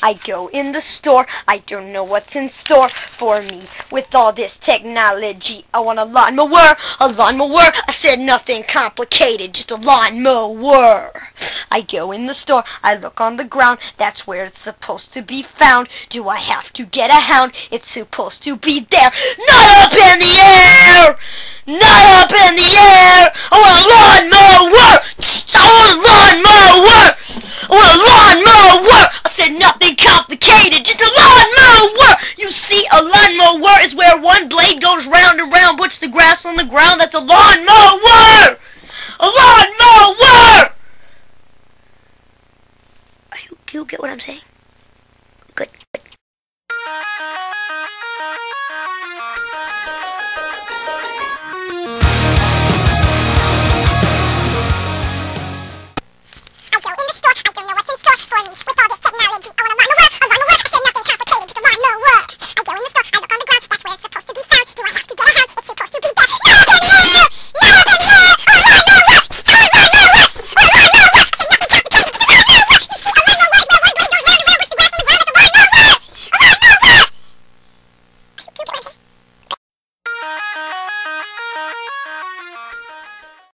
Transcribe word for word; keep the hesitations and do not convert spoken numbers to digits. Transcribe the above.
I go in the store, I don't know what's in store for me with all this technology. I want a lawnmower, a lawnmower. I said nothing complicated, just a lawnmower. I go in the store, I look on the ground, that's where it's supposed to be found. Do I have to get a hound? It's supposed to be there. Not up in the air! Not up in the air! I want a lawnmower! I want a lawnmower! I want a lawnmower! I said nothing complicated, just a lawnmower! You see, a lawnmower is where one blade goes round and round, puts the grass on the ground. That's a lawnmower! A lawnmower!